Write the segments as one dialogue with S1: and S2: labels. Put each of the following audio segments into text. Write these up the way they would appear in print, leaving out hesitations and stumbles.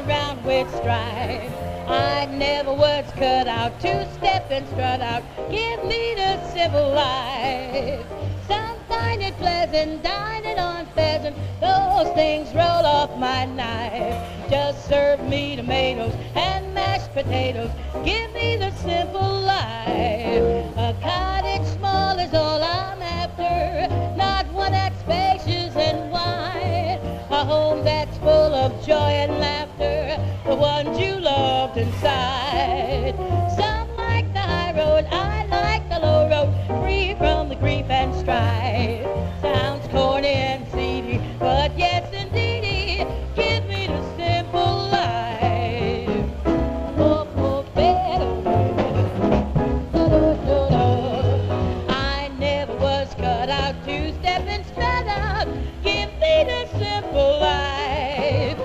S1: around with strife. I never was cut out to step and strut out. Give me the simple life. Some find it pleasant, dining on pheasant. Those things roll off my knife. Just serve me tomatoes and mashed potatoes. Give me the simple life. A cottage small is all I'm after, not one that's spacious and wide. A home that's full of joy and laughter, the ones you loved inside. Some like the high road, I like the low road, free from the grief and strife. Sounds corny and seedy, but yes indeedy, give me the simple life. Oh, oh, I never was cut out to step and strut out. Give me the simple life.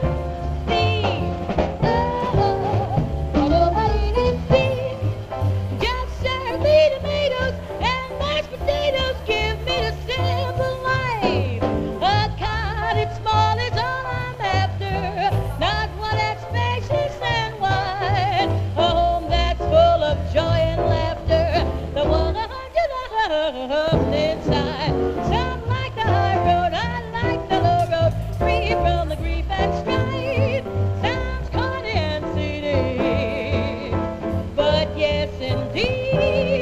S1: Just serve me tomatoes and mashed potatoes. Give me the simple life. A cottage small is all I'm after, not one that's spacious and wide. A home that's full of joy and laughter, the one you loved inside. Some like the high road, I like the low road, free from the grief and strife. Sounds corny and seedy, but yes indeed,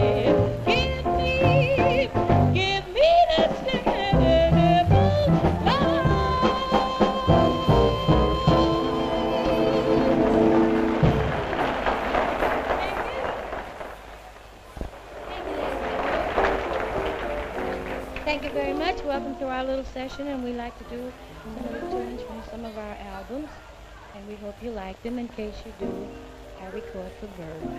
S1: give me the simple life. Thank you very much. Welcome to our little session, and we like to do some of the tunes from some of our albums, and we hope you like them. In case you do, I record for Verb.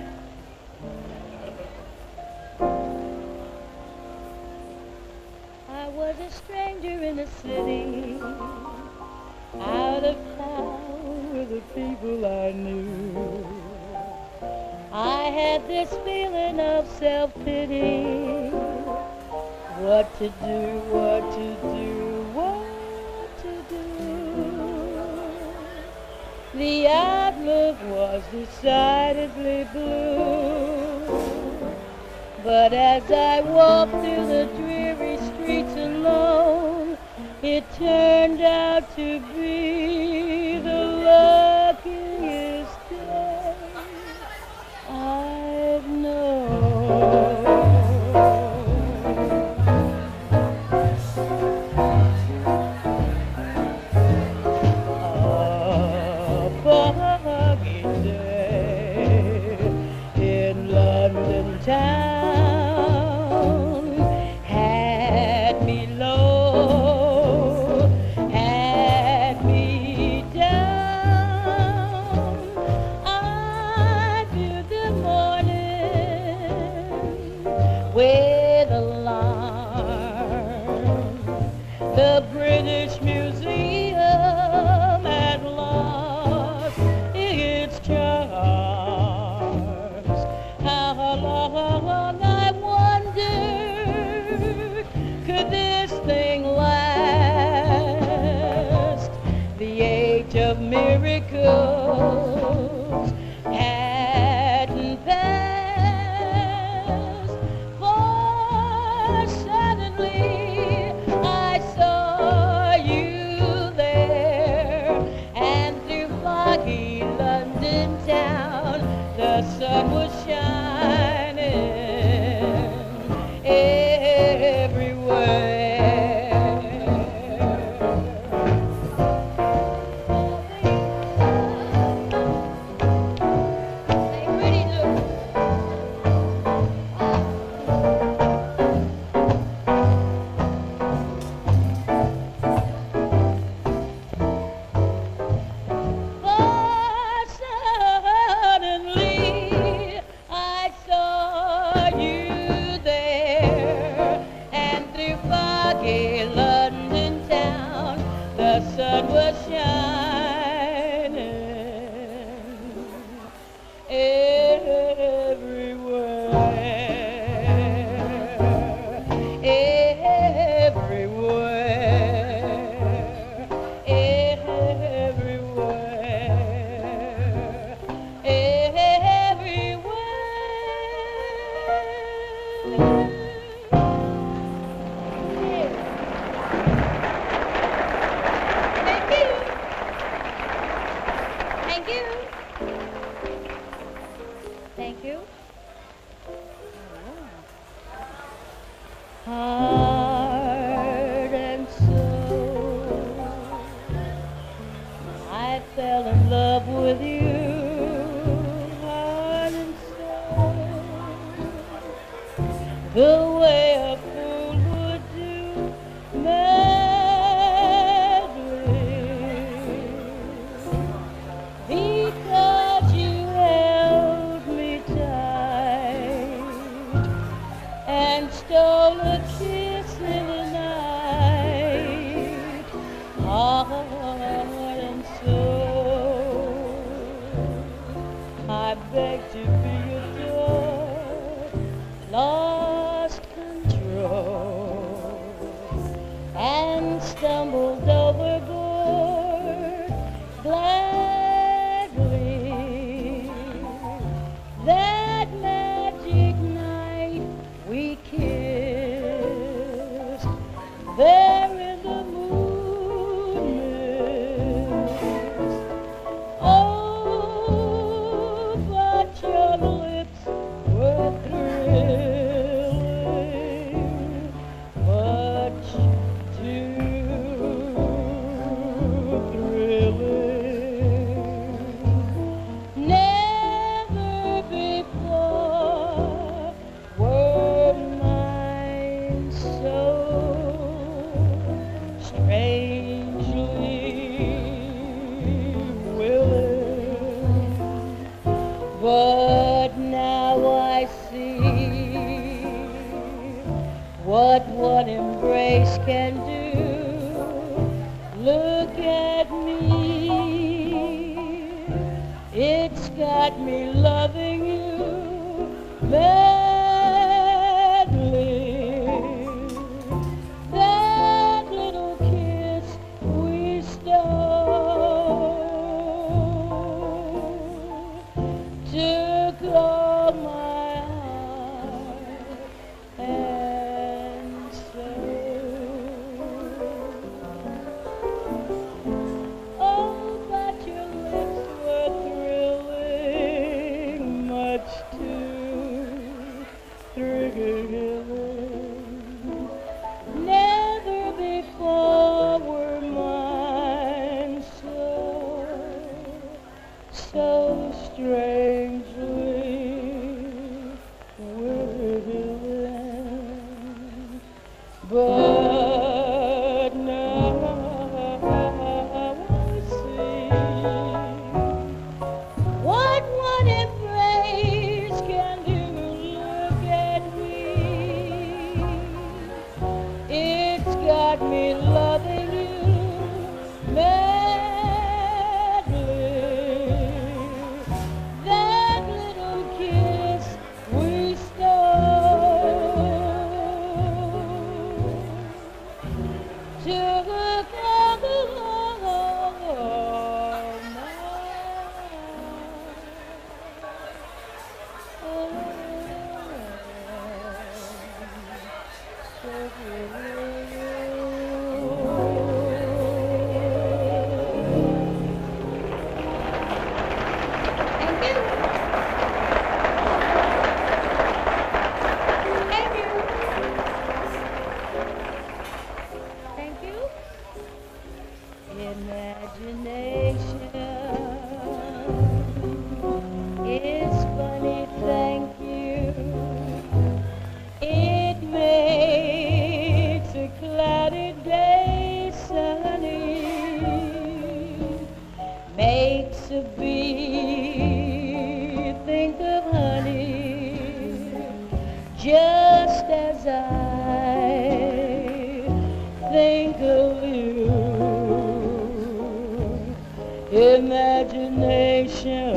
S1: I was a stranger in the city, out of town with the people I knew. I had this feeling of self-pity. What to do, what to do, what to do. The outlook was decidedly blue. But as I walked through the dreary streets alone, it turned out to be the luckiest day I've known. Town had me low, had me down. I viewed the morning with alarm. The British Museum had lost its charms. How long I wondered, could this thing last? The age of miracles hadn't passed, for suddenly I saw you there, and through foggy London town the sun was shining everywhere. Hey, pretty look. For suddenly I saw you there, and through foggy London town the sun was shining everywhere, everywhere, everywhere. with you, heart and soul, the way a fool would do, madly, because you held me tight and stole a kiss in the night, heart and soul. I beg to be adored, lost control, and stumbled overboard gladly. That magic night we kissed there in the moonmist. Oh, but your lips were thrilling, much too thrilling. Never before were mine so strangely willing, but now I see what one embrace can do. Look at me, it's got me loving you madly. That little kiss we stole took all my heart and soul. Oh, but your lips were thrilling, much too thrilling. Never before were mine so strangely willing. But now I see what one embrace can do. Look at me, it's got me loving you madly. That little kiss we stole took all my Thank you. Imagination is funny, thank you. It makes a cloudy day sunny, makes a bee think of honey, just as I think of you. Imagination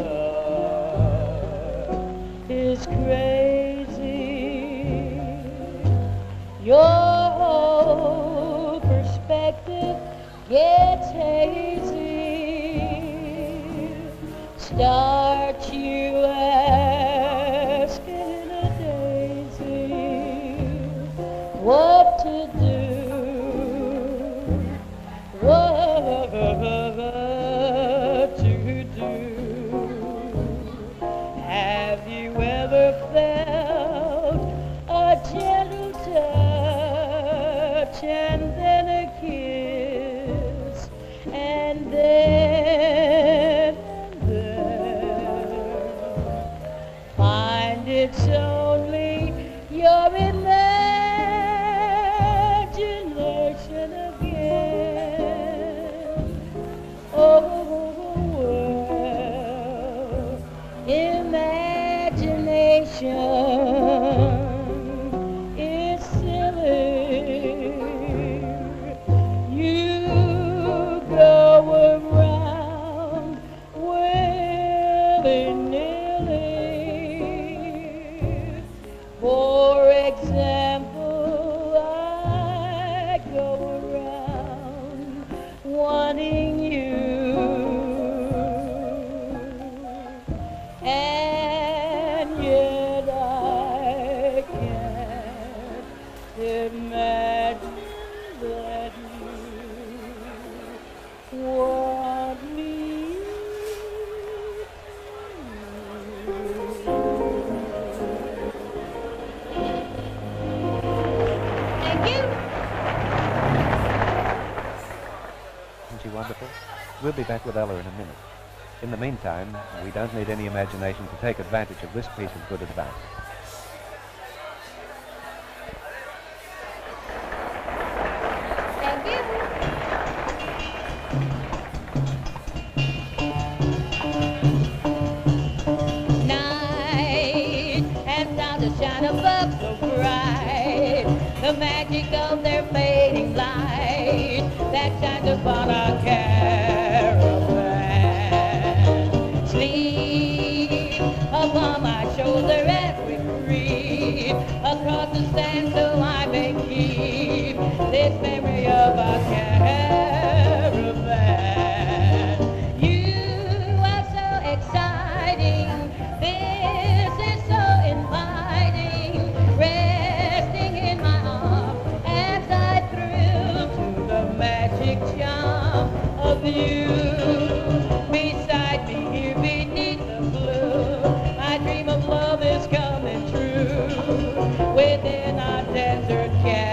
S1: is crazy. Your whole perspective gets hazy. Start you asking a daisy what to do, what to do. wanting you. And yet I can't imagine that you want me. Thank you.
S2: Isn't she wonderful? We'll be back with Ella in a minute. In the meantime, we don't need any imagination to take advantage of this piece of good advice.
S1: Thank you. Night and sound to shine above so bright, the magic of their fading light that shines upon our caravan. Sleep upon my shoulder as we creep across the sand, so I may keep this memory of our caravan. You are so exciting, this is so inviting, resting in my arms as I thrill to the magic charm of you. Beside me here beneath the blue, my dream of love is coming true within our desert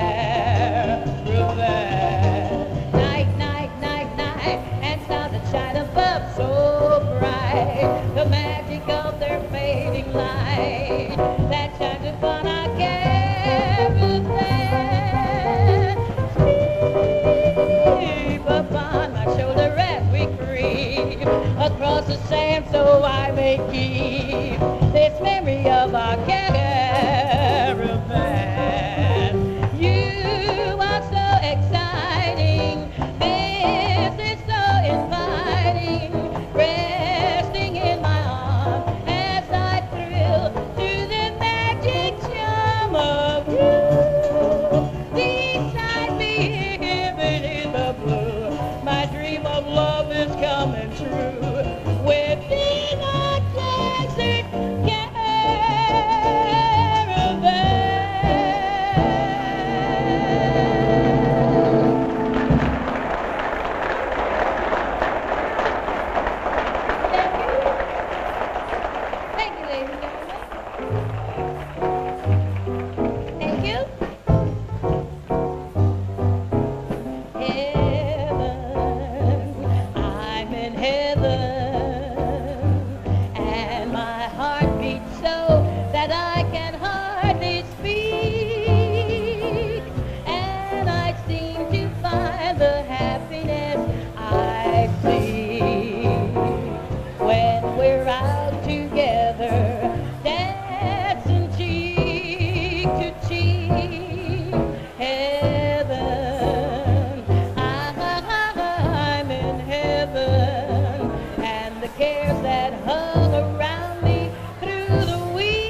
S1: caravan. Night, night, night, night, and stars that shine above so bright, the magic of their fading light that shines upon our caravan. Sleep upon my shoulder as we creep across the sand, so I may keep this memory of our caravan. You are so exciting, this is so inviting, resting in my arms as I thrill to the magic charm of you. Beside me here beneath the blue, my dream of love is coming true within our desert Thank you, ladies and gentlemen. Thank you. Heaven, I'm in heaven, and my heart beats so that I can hardly speak, and I seem to find the happiness I seek when we're out together, dancing cheek to cheek. Heaven, I'm in heaven, and the cares that hung around me through the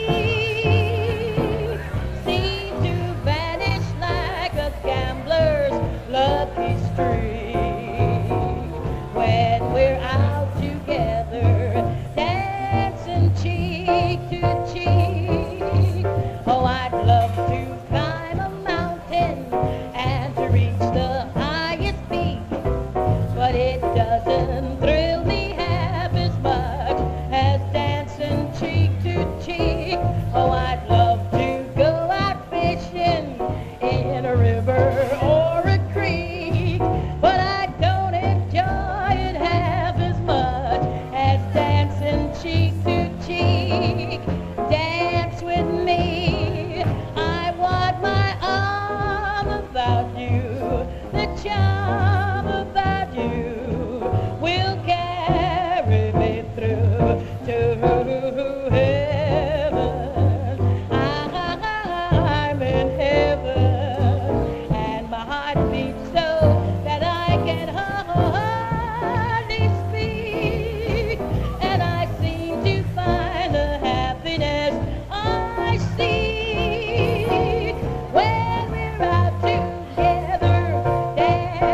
S1: week seem to vanish like a gambler's lucky streak when we're out together, dancing cheek to cheek. Oh, I'd love to climb a mountain and to reach the highest peak, but it doesn't thrill me half as much as dancing cheek to cheek. Oh, I'd love to go out fishing in a river or a creek, but I don't enjoy it half as much as dancing cheek to cheek. Dance with me, I want my arm about you, the charm about you will carry me through to heaven. I'm in heaven, and my heart beats so that I can hardly speak, and I seem to find the happiness I seek when we're out together, dancing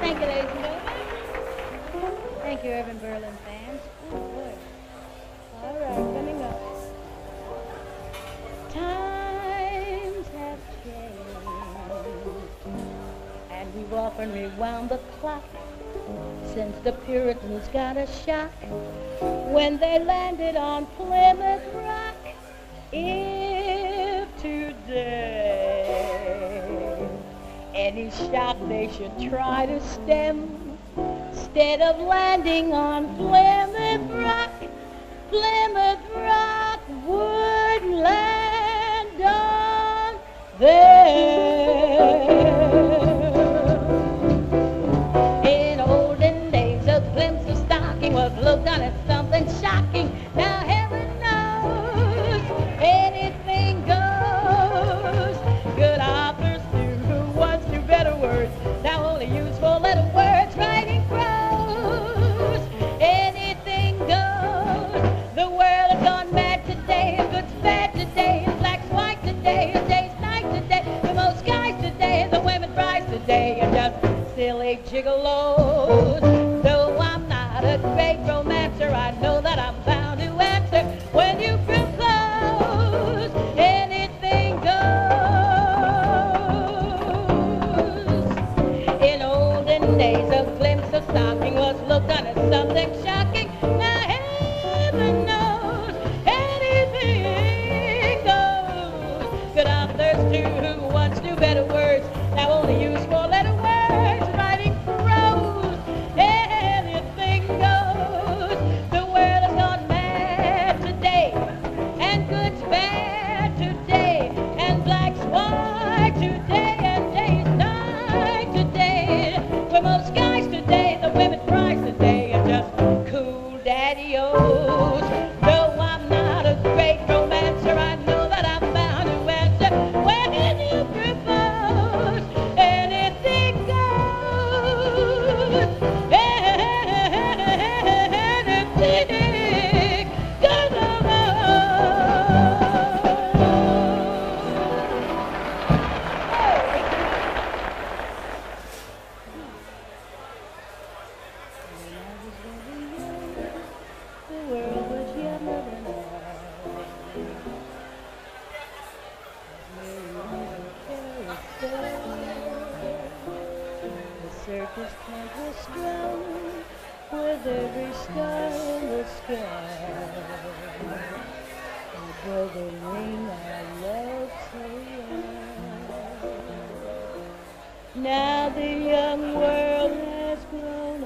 S1: Thank you, ladies and gentlemen. Thank you, Irving Berlin fans. Oh, boy. All right, coming up. Times have changed, and we've often rewound the clock since the Puritans got a shock when they landed on Plymouth Rock. If today any shock they should try to stem, instead of landing on Plymouth Rock would land on them. In olden days, a glimpse of stocking was looked on as something shocking. Now heaven knows anything goes. Good authors who once knew better words now only use four-letter words, writing prose. Anything goes. The world has gone mad today, and good's bad today, and black's white today, and day's night today. The most guys today, the women brides today, and just silly gigolos. Though I'm not a great romancer, I know that I'm bound to answer when you propose. Anything goes. In olden days, a glimpse of stocking was looked on as something shocking. Now heaven knows anything goes. Good authors too, who once knew better words, now only use four-letter words, writing prose. Anything goes. The world has gone mad today, and good's bad today, and black's white today, and day's night today. For most guys today, the women prize today, and just cool daddy-os. Though I'm not a great romancer, I know that I'm bound to answer when you propose. Anything goes. Anything goes. The world was younger than I. The circus tent was strung with every star in the sky. The golden ring I loved so young. Now the young world has grown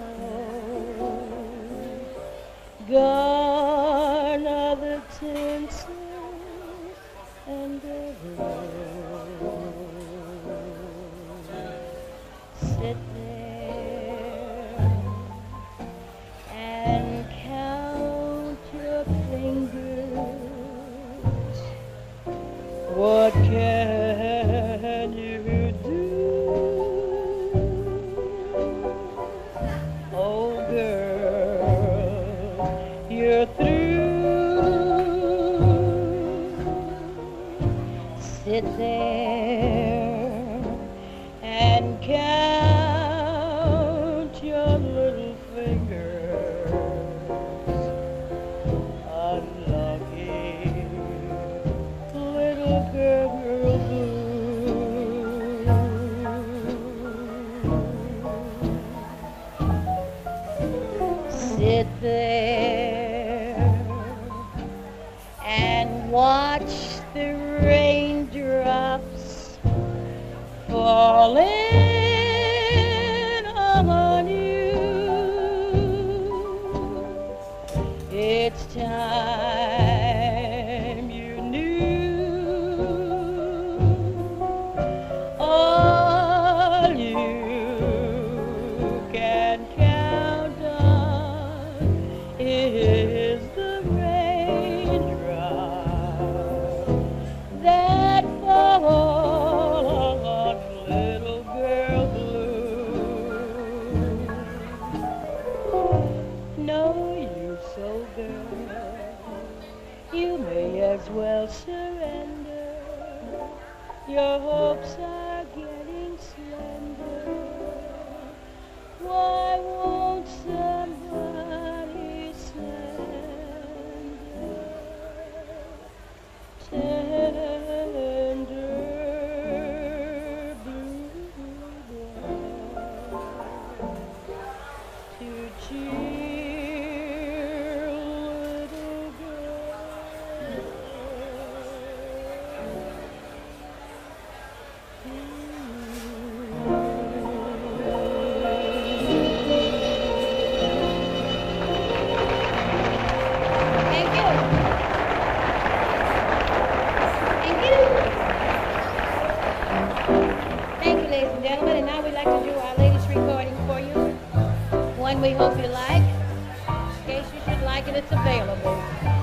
S1: old. Gone are the tinsel and the gold. Sit there and count your fingers. What can you do? Oh, girl, you're through. Sit there and count your little fingers. Unlucky little girl blue. Sit there and watch the raindrops falling on you. It's time you knew all you can count on little girl. Thank you. Thank you. Thank you, ladies and gentlemen. And now we'd like to do our latest recording for you. One we hope you like. In case you should like it, it's available.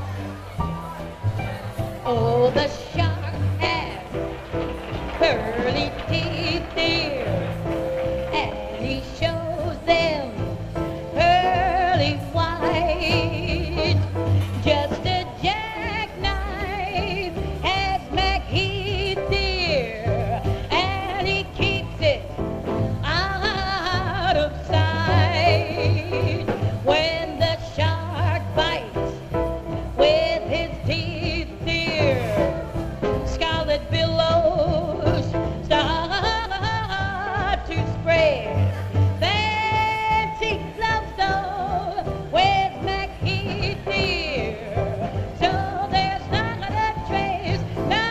S1: Oh, the shark has pearly teeth, dear, and he shows them pearly white. Just a jackknife has McHeath, dear, and he keeps it out of sight. When the shark bites with his teeth, dear, scarlet billows start to spread. Fancy love story with McHeath, dear. So there's not a trace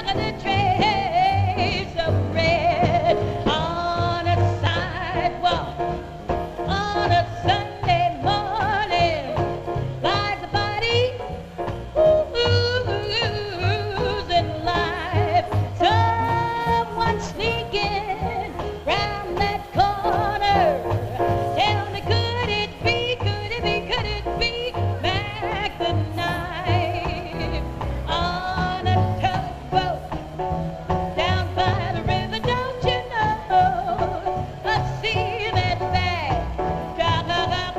S1: of red on a sidewalk. On a Sunday morning lies a body who's in life. Someone sneaking round that corner. Tell me, could it be Mac the Knife on a tugboat down by the river? Don't you know a sea that's bad? Drop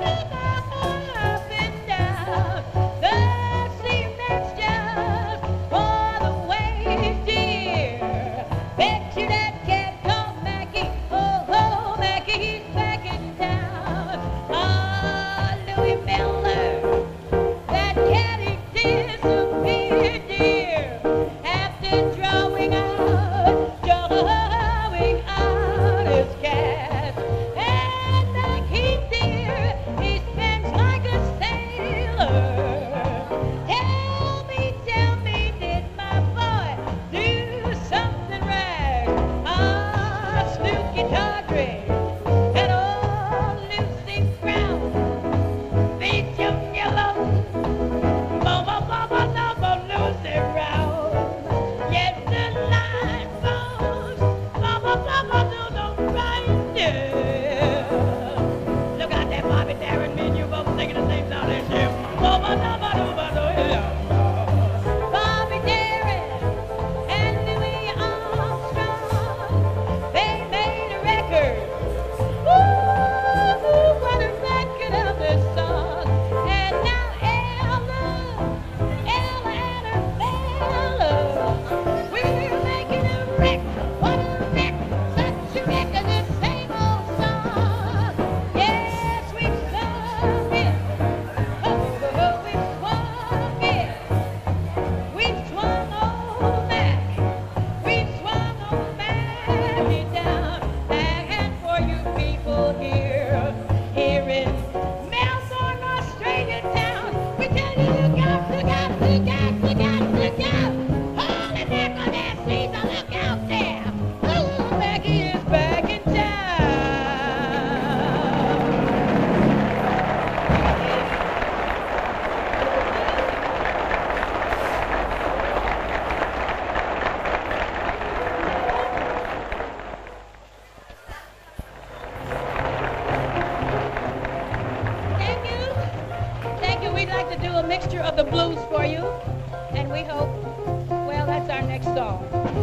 S1: up and down. The cement's just for the waves, dear. Bet you that cat called Mackie. Oh, Mackie, he's back in town. Ah, Louis Miller, that cat, he disappeared, dear, after drawing out his cash. And Mackie, dear, he spends like a sailor. Tell me, did my boy do something right? Ah, Snooky Tawdry and old Lucy Brown, beat young yellow, mama, Lucy Brown. Yes, the line falls, mama, do the right, yeah. Look out there, Bobby Darin, me and you both singing the same song this year. Bobby Darin and Louis Armstrong, they made a record. Ooh, what a record of this song. And now Ella and her fella, we're making a record. What a record, such a record, the same old song. Yes, we've sung it. Oh, we've swung it. We've swung old Mac. We've swung old Mackie down. And for you people here in Melbourne, Australia town, we tell you, look out. Holy mackerel, there, Caesar, look out there. Oh, Mackie is back in town. Thank you. We'd like to do a mixture of the blues for you, and we hope, well, that's our next song.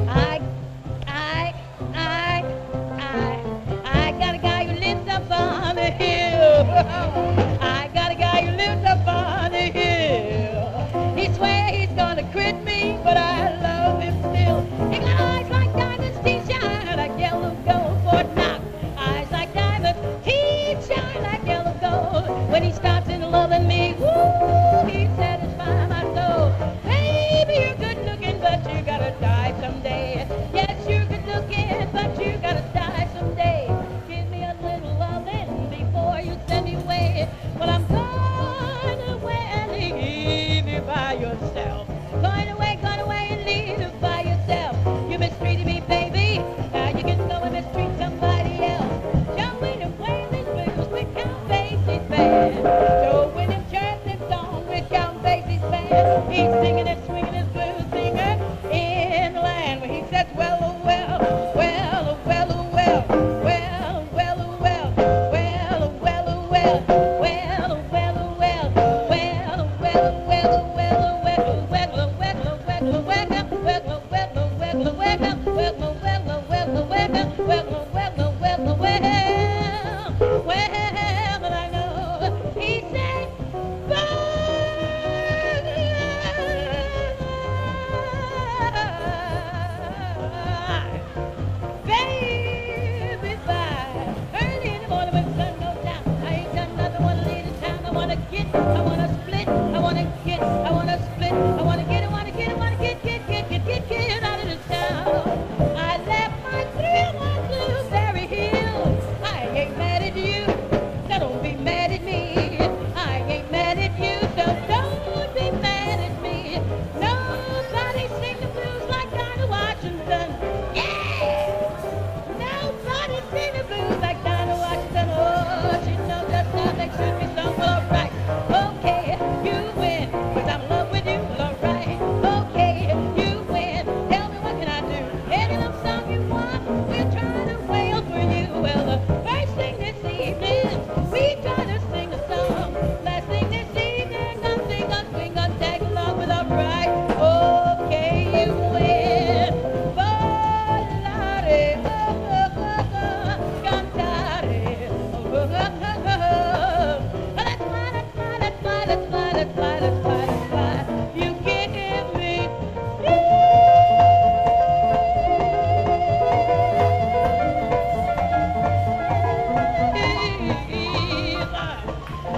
S1: I got a guy who lives up on the hill. I got a guy who lives up on the hill. He swears he's gonna quit me, but I love him still. He got eyes like diamonds, teeth shine like yellow gold. Fort Knox, eyes like diamonds, teeth shine like yellow gold. When he starts in loving me, woo, he satisfies my soul. Baby, you're good looking, but you gotta die someday.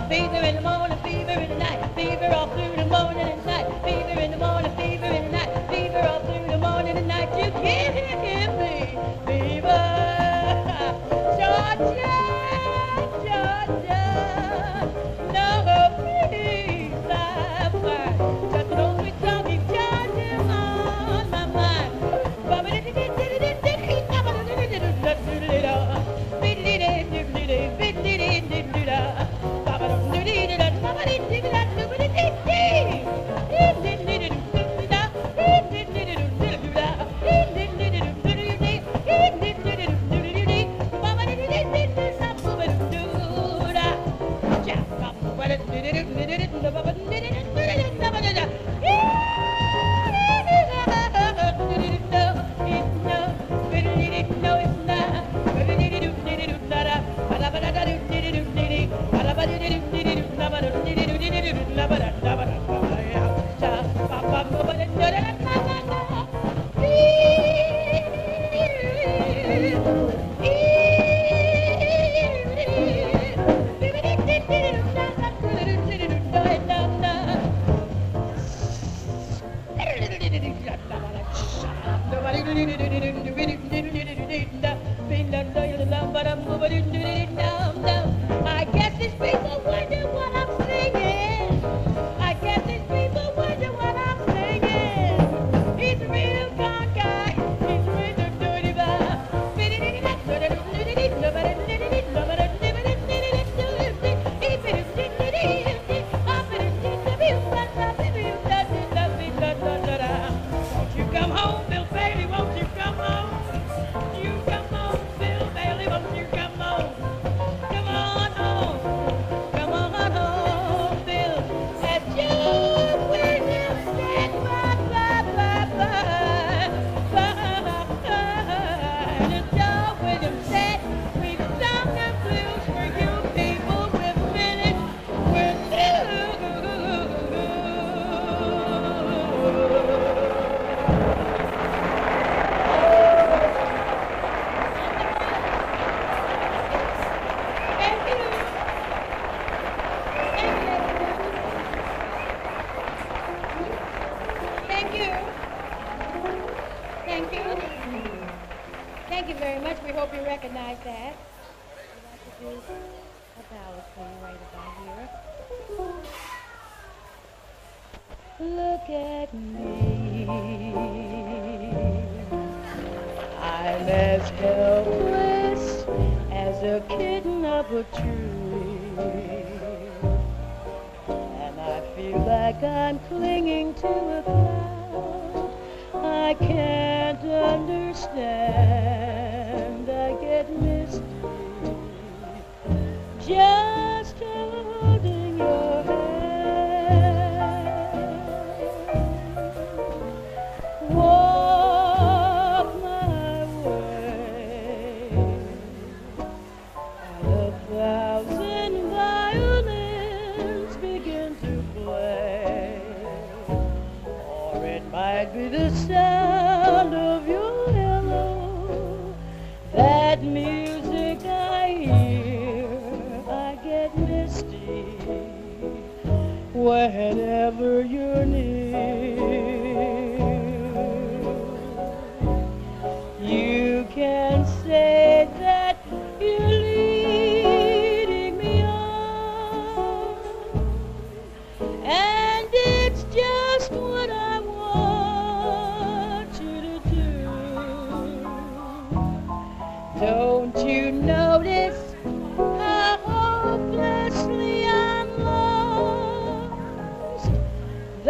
S1: Fever in the morning, fever in the night, fever all through the morning and night. Fever in the morning, fever in the night, fever all through the morning and night. You can't hear me, fever. Georgia, Georgia, no, please, I'm fine. Just an old sweet song keeps Georgia on my mind. I guess these people wonder what I'm singing. I guess these people wonder what I'm singing. He's a real con guy. He's a real dirty guy. Won't you come home, Bill Bailey? Won't you come home? You come home, Bill Bailey. Won't you come home? Come on home. Come on home, Bill. As George Williams said, bye, bye, bye, bye, bye. And as George Williams said, we've sung the blues for you people. We're finished with you. Thank you. Thank you. Thank you. Thank you very much. We hope you recognize that. We'd like to do a ballad for you right about here. Look at me. I'm as helpless as a kitten up a tree. And I feel like I'm clinging to a cloud. I can't understand. I get misty just holding your hand. Walk my way, and 1,000 violins begin to play. Or it might be the sound of your hello, that music I hear. I get misty whenever you're near. You can say that you're leading me on, and it's just what I want you to do. Don't you notice how hopelessly I'm lost?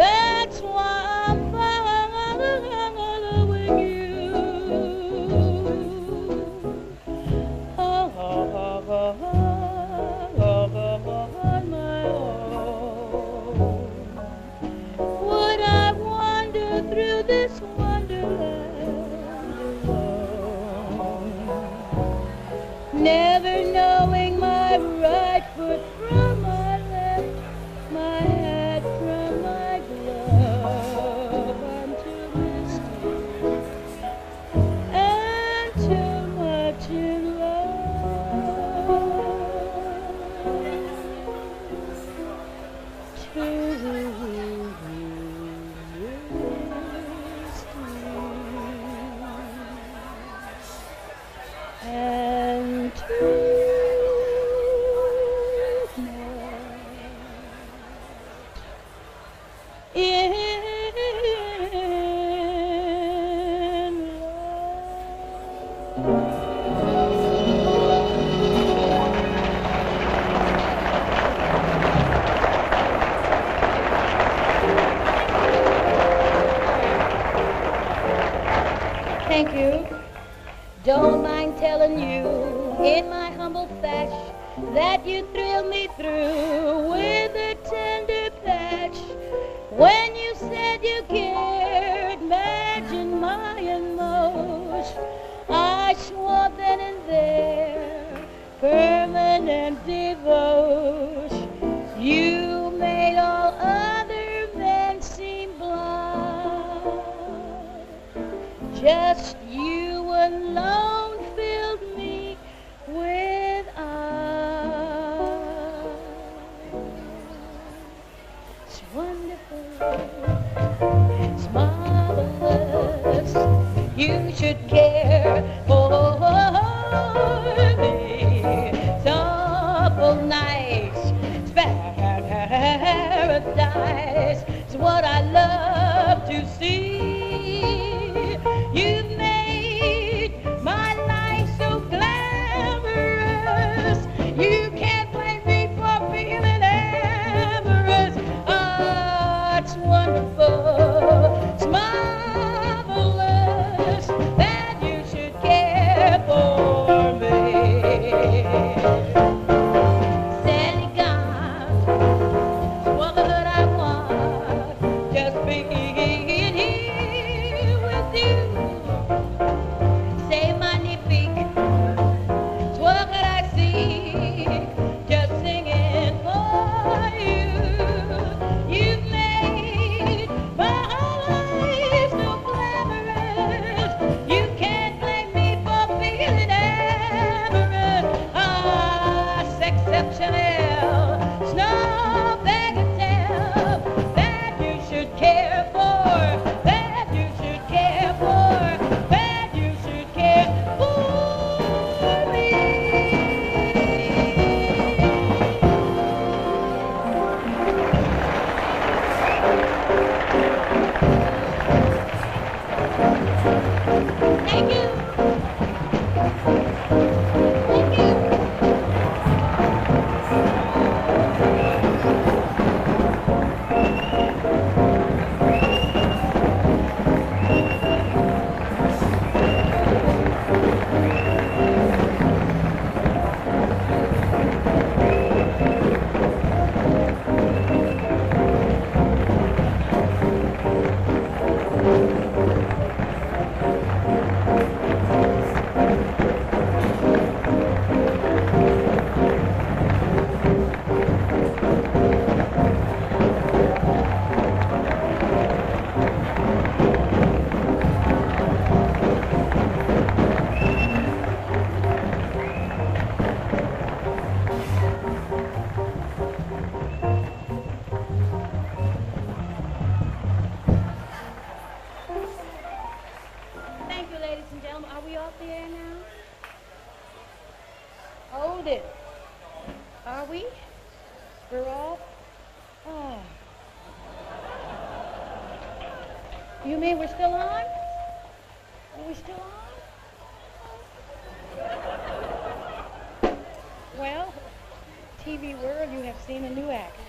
S1: that you thrill me through with a tender patch. When you said you cared, imagine my emotion. I swore then and there, permanent devotion. You made all other men seem blind. Just you alone filled me with eyes. It's wonderful, it's marvelous. You should care for me. It's awful nice, it's paradise. It's what I love to see. You've made my life so glamorous. You can't blame me for feeling amorous. Ah, it's wonderful, it's marvelous that you should care for me. Sally gone, what I want, just being here with you. Say magnifique, it's what I seek, just singing for you. You've made my life so glamorous. You can't blame me for feeling amorous. Ah, c'est exceptionnel, it's no bagatelle that you should care for, that you should care for, that you should care for me. Thank you. Thank you. Thank you, ladies and gentlemen. Are we off the air now? Hold it. Are we? We're off? Oh. You mean we're still on? Are we still on? Well, TV world, you have seen a new act.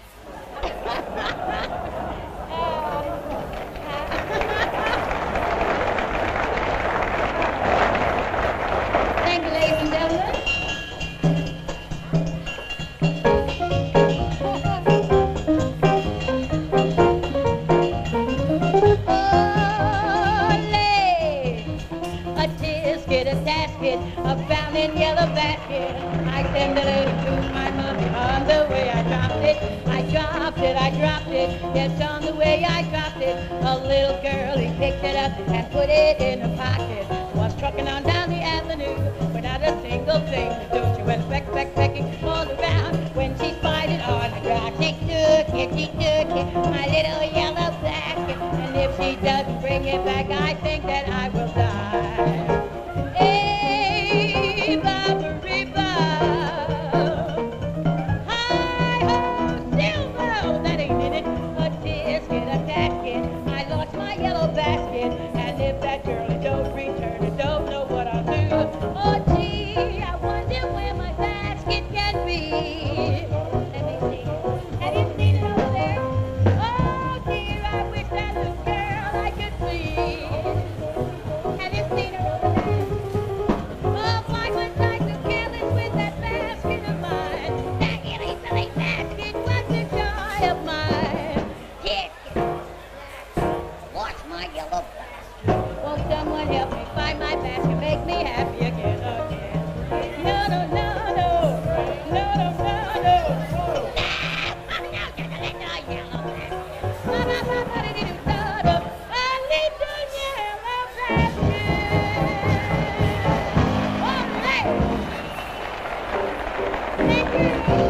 S1: Thank you, ladies and gentlemen. A tisket, a tasket, a found in yellow basket. I send a letter to my mother on the way I dropped it. I dropped it, I dropped it. Yes, on the way I dropped it. A little girl, he picked it up and put it in her pocket. Was trucking on down the avenue without a single thing to do. She went pecking all around when she spied it on the ground. She took it, my little yellow basket. And if she doesn't bring it back, I think that I will die. Hey, Barbary-Bob. Hi-ho, Silver, that ain't in it. A tisket, a tasket, I lost my yellow basket. And if that girl don't return it, don't know what I'll do. Oh, gee, I wonder where my basket can be. Let me see. Have you seen it over there? Oh, dear, I wish that little girl I could see. Thank you.